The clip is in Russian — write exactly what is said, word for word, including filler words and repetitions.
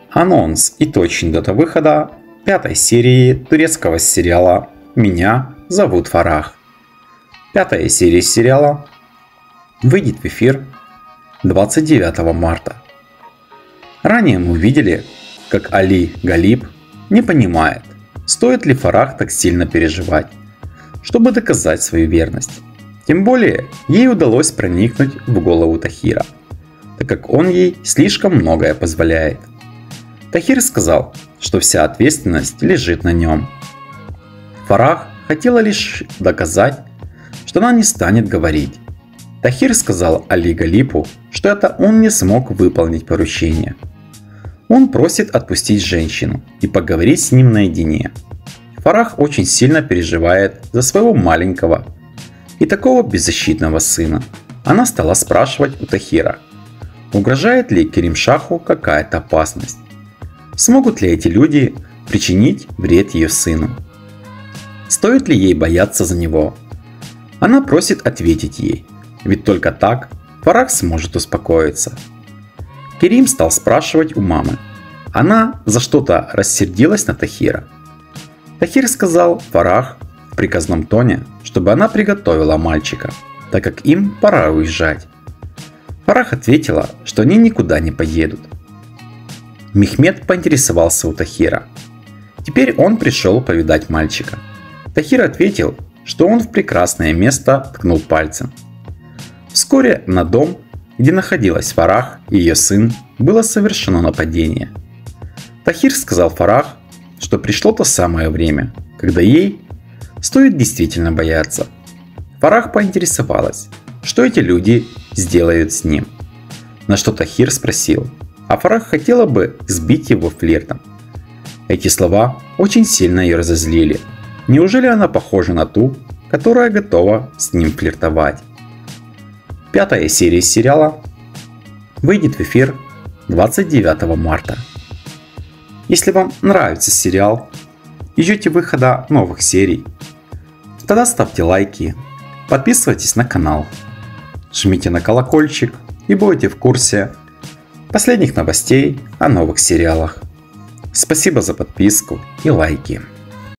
Анонс и точная дата выхода пятой серии турецкого сериала «Меня зовут Фарах». Пятая серия сериала выйдет в эфир двадцать девятого марта. Ранее мы увидели, как Али Галиб не понимает, стоит ли Фарах так сильно переживать, чтобы доказать свою верность. Тем более, ей удалось проникнуть в голову Тахира, так как он ей слишком многое позволяет. Тахир сказал, что вся ответственность лежит на нем. Фарах хотела лишь доказать, что она не станет говорить. Тахир сказал Али Галибу, что это он не смог выполнить поручение. Он просит отпустить женщину и поговорить с ним наедине. Фарах очень сильно переживает за своего маленького и такого беззащитного сына. Она стала спрашивать у Тахира, угрожает ли Керимшаху какая-то опасность. Смогут ли эти люди причинить вред ее сыну? Стоит ли ей бояться за него? Она просит ответить ей, ведь только так Фарах сможет успокоиться. Керим стал спрашивать у мамы. Она за что-то рассердилась на Тахира. Тахир сказал Фарах в приказном тоне, чтобы она приготовила мальчика, так как им пора уезжать. Фарах ответила, что они никуда не поедут. Мехмед поинтересовался у Тахира. Теперь он пришел повидать мальчика. Тахир ответил, что он в прекрасное место ткнул пальцем. Вскоре на дом, где находилась Фарах и ее сын, было совершено нападение. Тахир сказал Фарах, что пришло то самое время, когда ей стоит действительно бояться. Фарах поинтересовалась, что эти люди сделают с ним. На что Тахир спросил, а Фарах хотела бы сбить его флиртом. Эти слова очень сильно ее разозлили. Неужели она похожа на ту, которая готова с ним флиртовать? Пятая серия сериала выйдет в эфир двадцать девятого марта. Если вам нравится сериал и ждете выхода новых серий, тогда ставьте лайки, подписывайтесь на канал, жмите на колокольчик и будете в курсе последних новостей о новых сериалах. Спасибо за подписку и лайки.